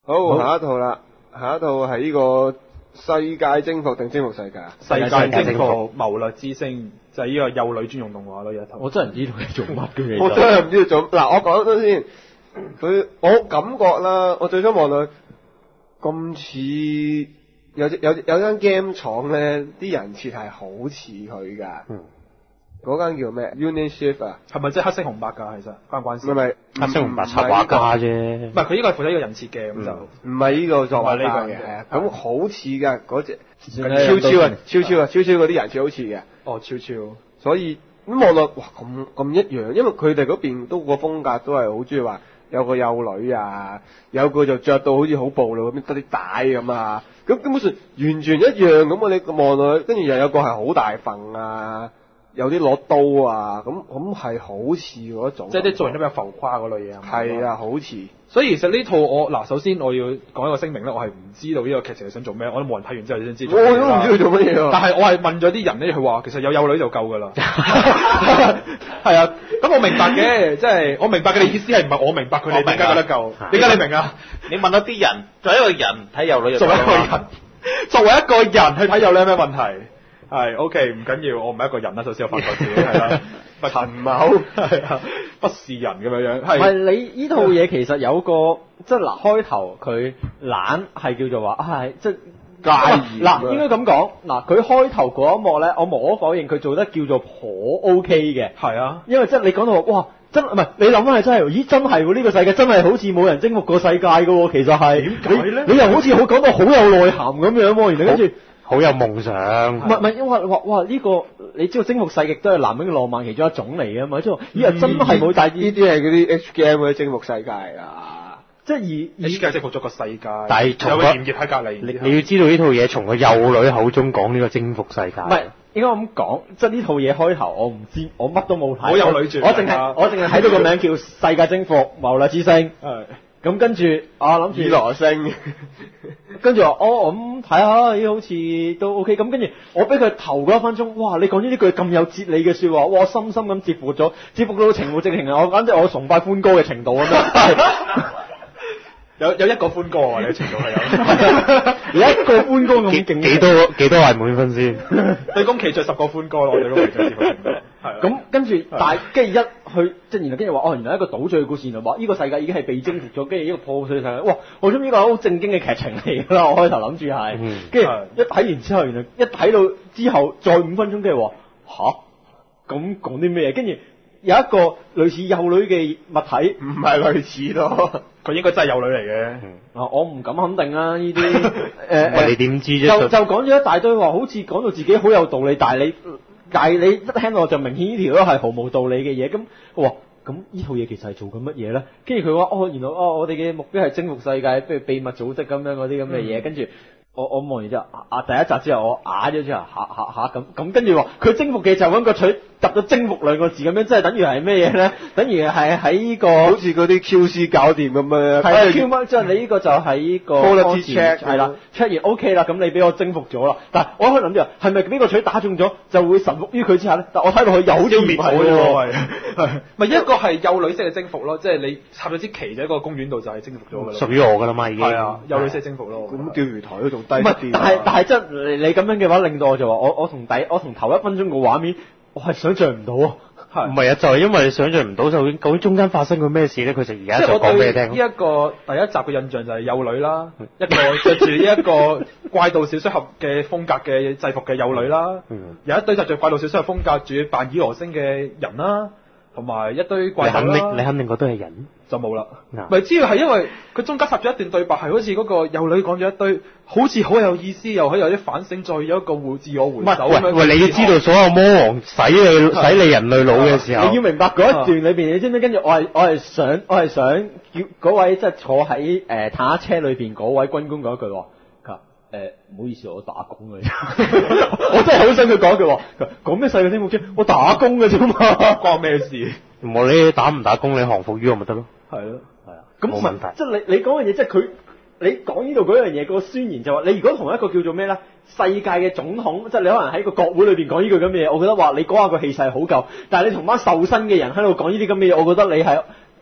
好，下一套啦，下一套係呢個世界征服定征服世界啊？ 世界征服謀略之星就係呢個幼女專用動畫咯，有一套。 我真係唔知道佢做乜嘅。 我真係唔知道做。嗱，我講咗先，我感覺啦，我最初望到咁似有間 game 廠咧，啲人設係好似佢㗎。嗰間叫咩 ？Union Shift 啊？ 係咪即係黑色紅白㗎？其實關唔關事？ 唔係黑色紅白插畫家啫。 唔係佢呢個係負責呢個人設嘅，咁就唔係呢個作畫家嘅，係啊，咁好似㗎嗰隻超嗰啲人設好似嘅。 哦，超， 所以咁望落哇咁一樣，因為佢哋嗰邊都個風格都係好中意話有個幼女啊，有個就着到好似好暴露咁，得啲帶咁啊，咁根本上完全一樣咁啊！你望落去，跟住又有個係好大份啊。有啲攞刀啊，咁係好似嗰種， 即係啲造型都比較浮誇嗰類嘢。 係啊，好似。 所以其實呢套我首先我要講一個聲明咧，我係唔知道呢個劇情係想做咩，我都冇人睇完之後先知。 我都唔知佢做乜嘢。 但係我係問咗啲人咧，佢話其實有幼女就夠㗎啦。係啊，咁我明白嘅，即係我明白嘅意思係唔係我明白佢哋點解覺得夠？點解你明啊？ 你問咗啲人，作為一個人睇幼女就作為一個人去睇幼女有咩問題？係 OK， 唔緊要，我唔係一個人啦，首先我發覺自己係啦，陳某係啊，不是人咁樣。係。 唔係你呢套嘢其實有個即係嗱開頭佢懶係叫做話係即係介意嗱應該咁講嗱佢開頭嗰一幕咧，我無可否認佢做得叫做頗 OK 嘅。 係啊， 因為即係你講到哇真唔係你諗翻係真係，咦真係喎呢個世界真係好似冇人征服過世界㗎喎，其實係點解咧？你又好似好講到好有內涵咁樣喎，原來跟住。 好有夢想， 唔係，因為哇呢個你知道征服世紀都係男人嘅浪漫其中一種嚟嘅嘛，即係咦真係冇大呢啲係嗰啲 H game 嗰啲征服世界啊， 即係而 H game 征服咗個世界， 但係有個鹽業喺隔離。 你要知道呢套嘢從個幼女口中講呢個征服世界， 唔係應該咁講，即係呢套嘢開頭我唔知，我乜都冇睇， 好有女住， 我淨係睇到個名叫世界征服謀略之星，係。咁跟住啊諗住羅星， 跟住話咁睇下，咦好似都 OK。咁跟住我俾佢頭嗰一分鐘，哇！你講呢句咁有哲理嘅説話，哇！深深咁折服到情無直情啊！我簡直我崇拜歡哥嘅程度咁樣。 有一個歡哥啊！你嘅程度係有一個歡哥咁勁， 幾多係滿分先？ 對宮崎駿10個歡哥咯，我哋都期待節目。 咁跟住，跟住一去，即係然後跟住話，原來一個倒敘嘅故事，原來話呢個世界已經係被征服咗，跟住呢個破碎世界，哇！我諗呢個係好正經嘅劇情嚟㗎啦，我開頭諗住係，跟住一睇完之後，原來一睇到之後再5分鐘，跟住話咁講啲咩？跟住有一個類似幼女嘅物體， 唔係類似咯， 佢應該真係幼女嚟嘅。 我唔敢肯定啊！呢啲你點知啫？ 就講咗一大堆話，好似講到自己好有道理，但係你一聽到就明顯呢條都係毫無道理嘅嘢，咁咁呢套嘢其實係做緊乜嘢咧？跟住佢話原來我哋嘅目標係征服世界，譬如秘密組織咁樣嗰啲咁嘅嘢，跟住我望完之後第一集之後我啞咗之後咁跟住話佢征服嘅就揾個取揼咗征服2個字咁樣，即係等於係咩嘢咧？等於係喺呢個好似嗰啲 QC 搞掂咁樣。 係 Q 即係你呢個就係呢個 quality check 係啦 check 完 OK 啦，咁你俾我征服咗啦。但係我可以諗住係咪呢個取打中咗就會臣服於佢之下咧？但我睇落去有啲滅口喎， 係咪一個係幼女式嘅征服咯？即係你插咗支旗喺個公園度就係征服咗㗎啦。 屬於我㗎啦嘛已經。 係啊，幼女式征服咯。 咁釣魚台都仲低啲。 唔係，但係即係你咁樣嘅話，令到我就話我從頭1分鐘個畫面，我係想像唔到啊！ 唔係啊，就係因為你想像唔到究竟中間發生過咩事咧，佢就而家就講俾你聽。 呢一個第一集嘅印象就係幼女啦，一個着住呢一個怪盜小說俠嘅風格嘅制服嘅幼女啦，有一堆就着怪盜小說俠風格住扮以羅星嘅人啦，同埋一堆怪盜啦。 你肯定覺得係人？ 就冇啦，咪主要係因為佢中間插咗一段對白，係好似嗰個幼女講咗一堆，好似好有意思，又可以有啲反省，再有一個自我回首咁樣。 喂，你要知道所有魔王洗你人類腦嘅時候， 你要明白嗰一段裏邊，你知唔知？跟住我係想叫嗰位即係坐喺坦克車裏邊嗰位軍官講一句話，佢話唔好意思，我打工嘅，我真係好想佢講一句話，講咩世界征服啫？我打工嘅啫嘛， 關我咩事？ 無論你打唔打工，你降服於我咪得咯。 係咯，係啊，咁冇問題。 即係你講嘅嘢，即係佢你講呢度嗰樣嘢，個宣言就話，你如果同一個叫做咩咧，世界嘅總統，即係你可能喺個國會裏邊講呢句咁嘅嘢，我覺得話你講下個氣勢好夠。但係你同班受薪嘅人喺度講呢啲咁嘅嘢，我覺得你係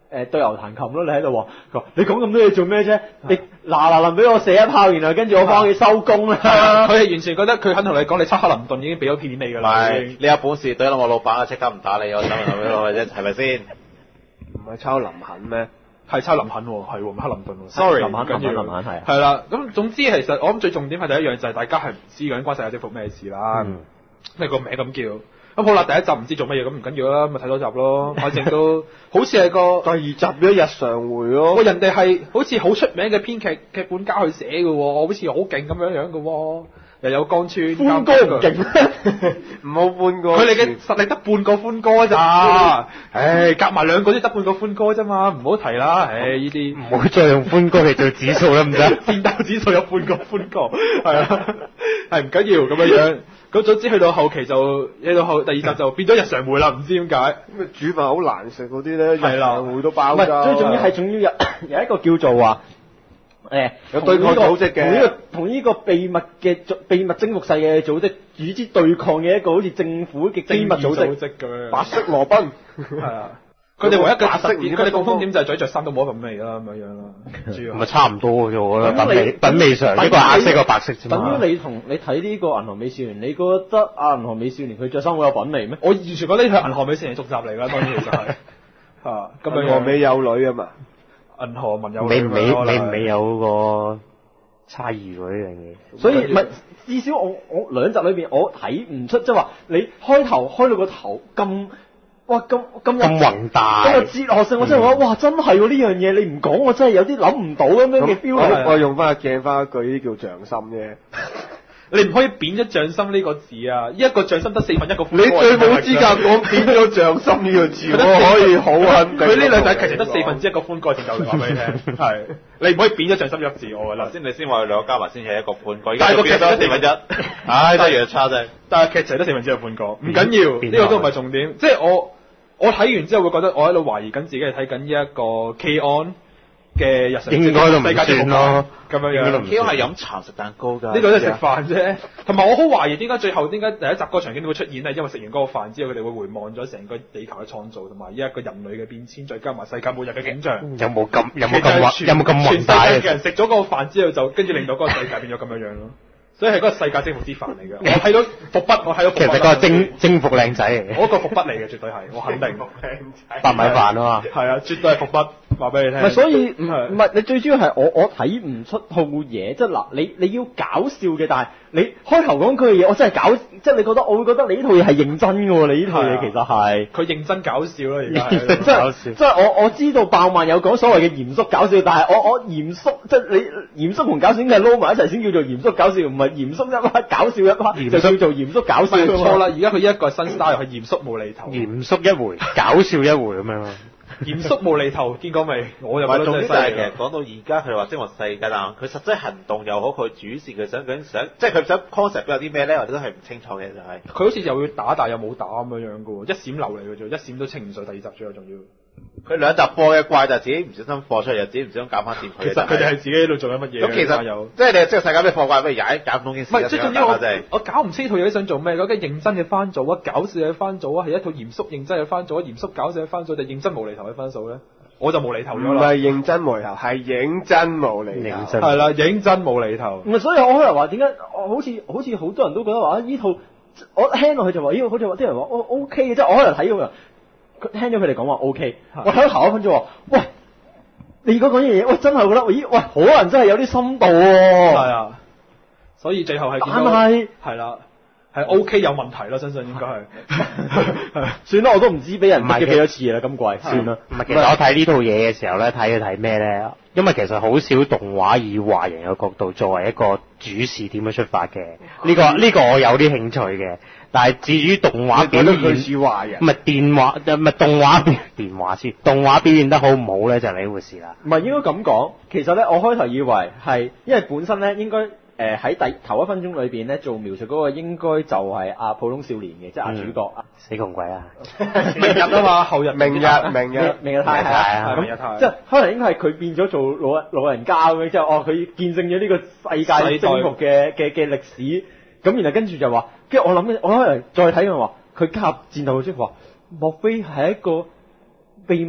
對牛彈琴咯，你喺度話，佢話你講咁多嘢做咩啫？你嗱臨俾我射一炮，然後跟住我翻屋企收工啦。 佢係完全覺得佢肯同你講，你測克林頓已經俾咗片你㗎唔啦。 係，你有本事對冧我老闆啊，即刻唔打你，我走咪俾我啫，係咪先？ 唔係抄林肯咩？ 係抄林肯喎，係喎，唔係克林頓喎。 Sorry， 林肯係。 係啦，咁總之其實我諗最重點係第一樣就係大家係唔知究竟關世界征服咩事啦。咩個名咁叫？咁好啦，第一集唔知做乜嘢，咁唔緊要啦，咪睇多集咯。反正都好似係個第二集變咗日常回咯。 喂，人哋係好似好出名嘅編劇劇本家去寫嘅喎，好似好勁咁樣嘅喎，又有江川歡哥唔勁， 唔好歡哥。 佢哋嘅實力得半個歡哥咋？唉，夾埋兩個都得半個歡哥啫嘛，唔好提啦。唉，呢啲唔好再用歡哥嚟做指數啦，唔得。 戰鬥指數有半個歡哥，係啊，係唔緊要咁樣樣。咁總之去到後期就，去到後第二集就變咗日常會啦，唔知點解。 咁啊煮飯好難食嗰啲咧， 係啦日常會都爆唔係㗎。 最重要係仲要有一個叫做話有對抗組織嘅， 同呢個秘密征服世界嘅組織與之對抗嘅一個好似政府嘅機密組織咁樣。 白色羅賓。 係啊。佢哋唯一嘅特點， 白色佢哋共通點就係嘴着衫都冇一份味啦，咁樣樣啦。主要咪差唔多嘅啫，我覺得咁你品味上一個顏色一個白色啫嘛。 等於你睇呢個銀河美少年，你覺得銀河美少年佢着衫會有品味咩？ 我完全覺得呢係銀河美少年續集嚟㗎，當然其實係嚇咁樣。 銀河美有女啊嘛， 銀河文有美女唔美有個差異喎呢樣嘢。 所以唔係至少我兩集裏邊我睇唔出，即係話你開頭開到個頭咁。哇！咁宏大， 咁有哲學性，我真係覺得哇！真係喎呢樣嘢，你唔講我真係有啲諗唔到咁樣嘅 feel 我用翻鏡翻一句，呢啲叫匠心啫。 你唔可以貶咗匠心呢個字啊！一個匠心得4分一個歡哥。 你最冇資格講貶咗匠心呢個字，我可以好肯定。 佢呢兩集其實得4分之一個歡哥，就夠你話俾你聽。係，你唔可以貶咗匠心一個字，我覺得。 先你先話佢兩個加埋先係一個歡哥，而但係個劇家變咗4分一，唉，真係樣差真。 但係劇情得4分之一個歡哥，唔緊要，呢個都唔係重點。即係我睇完之後會覺得我喺度懷疑緊自己係睇緊呢一個 K-On 嘅日常應該都唔算咯， 咁樣樣。 K-On 係飲茶食蛋糕㗎， 呢個都係食飯啫。同埋我好懷疑點解最後點解第一集嗰個場景會出現咧？因為食完嗰個飯之後，佢哋會回望咗成個地球嘅創造，同埋呢一個人類嘅變遷，再加埋世界末日嘅景象。 有冇咁宏大？ 全世界嘅人食咗嗰個飯之後，就跟住令到嗰個世界變咗咁樣樣咯。所以係嗰個世界征服之飯嚟嘅。我睇到伏筆，我睇到伏筆。 其實個征服靚仔嚟嘅。 我個伏筆嚟嘅，絕對係，我肯定。 白米飯啊嘛。 係啊，絕對係伏筆，話俾你聽。 唔係，所以唔係你最主要係我睇唔出套嘢，即係嗱，你要搞笑嘅，但係你開頭講句嘢，我真係搞，即係你覺得我會覺得你呢套嘢係認真嘅喎，你呢套嘢其實係。 佢認真搞笑咯，而家係。 即係即係我知道爆漫有講所謂嘅嚴肅搞笑，但係我嚴肅即係你嚴肅同搞笑應該係撈埋一齊先叫做嚴肅搞笑，唔係嚴肅一 part 搞笑一 part 就叫做嚴肅搞笑。 錯啦，而家佢一個新 style 係嚴肅無厘頭。 嚴肅一回，搞笑一回咁樣咯。 嚴肅無厘頭，見過未？我又覺得重點就係其真係犀利實講到而家佢話征服世界，但佢實際行動又好，佢主線佢想即係佢想 concept 有啲咩咧，我哋都係唔清楚嘅就係。 佢好似又要打，但又冇打咁樣樣嘅喎，一閃流嚟嘅啫，一閃都清唔上。第二集最後仲要。 佢兩集放嘅怪就自己唔小心放出嚟，又自己唔小心搞翻掂佢。 其實佢哋係自己喺度做緊乜嘢？ 咁其實有即係你即係世界咩放怪，不如搞唔通件事。 唔係，最重要我我搞唔清套嘢想做咩？究竟認真嘅番組啊，搞笑嘅番組啊，係一套嚴肅認真嘅番組啊，嚴肅搞笑嘅番組定認真無厘頭嘅番組咧？我就無厘頭咗啦。 唔係認真無厘頭，係認真無厘頭。 係啦，認真無厘頭。 唔係，所以我可能話點解我好似好多人都覺得話呢套我聽落去就話呢，好似話啲人話OK 嘅，即係我可能睇咁樣。聽咗佢哋講話 OK，我睇咗頭一分鐘話，喂，你如果講嘢嘢，喂真係覺得，咦，喂，可能真係有啲深度喎。 係啊，所以最後係但係係啦，係 OK 有問題咯，相信應該係。 算啦，我都唔知俾人乜嘅幾多次啦，咁貴，算啦。 唔係，其實我睇呢套嘢嘅時候咧，睇咩咧？因為其實好少動畫以華人嘅角度作為一個主視點樣出發嘅。呢個我有啲興趣嘅。但係至於動畫表現， 佢似華人， 唔係動畫表現得好唔好咧，就係另一回事啦。 唔係應該咁講，其實咧我開頭以為係，因為本身咧應該喺頭一分鐘裏邊咧做描述嗰個應該就係普通少年嘅，即係主角死窮鬼啊！ 明日啊嘛，後日明日太係啊，咁即係可能應該係佢變咗做老人家咁樣，即係佢見證咗呢個世界征服嘅歷史。咁然後跟住就話，跟住我可能再睇佢話，佢加入戰鬥組織話，莫非係一個秘密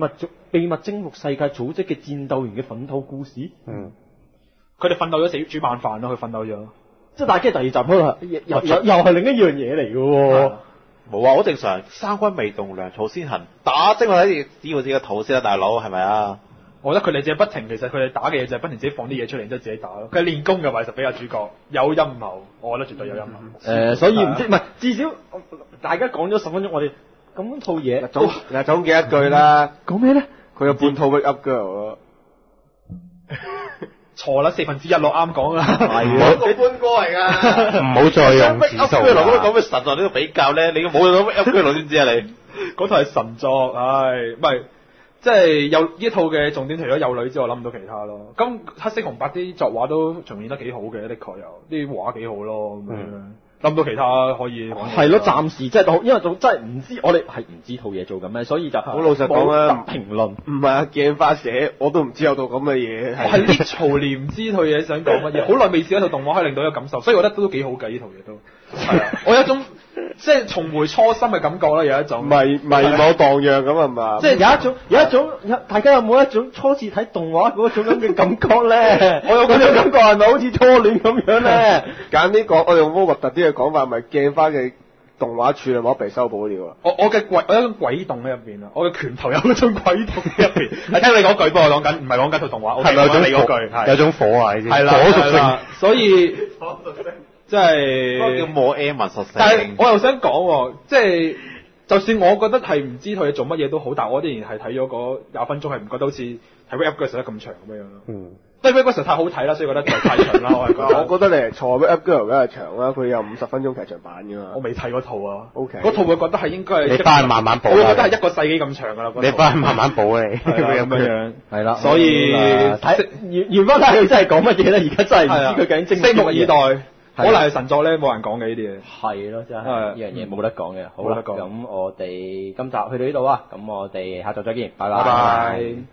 秘密征服世界組織嘅戰鬥員嘅奮鬥故事。 佢哋奮鬥咗死煮晚飯咯，佢奮鬥咗。 即係但係跟住第二集嗰度又係另一樣嘢嚟嘅喎。 冇啊，好正常。三軍未動，糧草先行。打精我睇住知道自己個肚先啦，大佬係咪啊？ 我覺得佢哋淨係不停，其實佢哋打嘅嘢就係不停自己放啲嘢出嚟，然之後自己打咯。佢係練功嘅話，其實比較主角有陰謀，我覺得絕對有陰謀。 所以唔知唔係至少大家講咗10分鐘，我哋咁套嘢總結一句啦。 講咩咧？ 佢有半套 Wake Up Girl 咯。 錯啦，1/4咯，啱講啦。 係啊，個般哥嚟㗎。 唔好再用指數啦。 講咩神作呢個比較咧？你冇用 Wake Up Girl 先知啊你？ 嗰套係神作，唉，唔係。即係有呢一套嘅重點，除咗有女之外，我諗唔到其他咯。咁黑色紅白啲作畫都重現得幾好嘅，的確有啲畫幾好咯。咁樣諗唔到其他可以係咯，暫時真係因為真係唔知，我哋係唔知套嘢做緊咩，所以就好老實講啦， 評論唔係啊鏡花寫，我都唔知有套咁嘅嘢。 我係啲嘈念唔知套嘢想講乜嘢，好耐未試一套動畫可以令到有感受，所以我覺得都幾好嘅呢套嘢都。係啊，我有一種即係重回初心嘅感覺啦，有一種迷惘蕩漾咁係嘛？ 即係有一種大家有冇一種初次睇動畫嗰種咁嘅感覺咧？我有嗰種感覺係咪好似初戀咁樣咧？ 揀啲講，我用好核突啲嘅講法，咪鏡花嘅動畫處係冇得被修補了。 我有一種鬼動喺入邊啊！我嘅拳頭有嗰種鬼動喺入邊。係聽你講句，不過我講緊唔係講緊套動畫， 係咪有種你嗰句有種火啊？你知？ 係啦， 火屬性， 所以即係叫冇 M 實性。 但係我又想講，即係就算我覺得係唔知佢做乜嘢都好，但係我依然係睇咗嗰20分鐘，係唔覺得好似睇 Wake Up Girl 得咁長咁樣咯。因為 Wake Up Girl 太好睇啦，所以覺得太長啦。 我覺得你係錯，Wake Up Girl 梗係長啦，佢有50分鐘劇場版㗎嘛。 我未睇嗰套啊。 OK。 嗰套我覺得係應該係你翻去慢慢補啦。 我覺得係1個世紀咁長㗎啦。 你翻去慢慢補啊你。 咁樣係啦， 所以睇完翻睇佢真係講乜嘢咧？而家真係唔知佢究竟拭目以待。可能係神作咧，冇人講嘅呢啲嘢。 係咯，真係呢樣嘢冇得講嘅。好啦，咁我哋今集去到呢度啊，咁我哋下集再見，拜拜。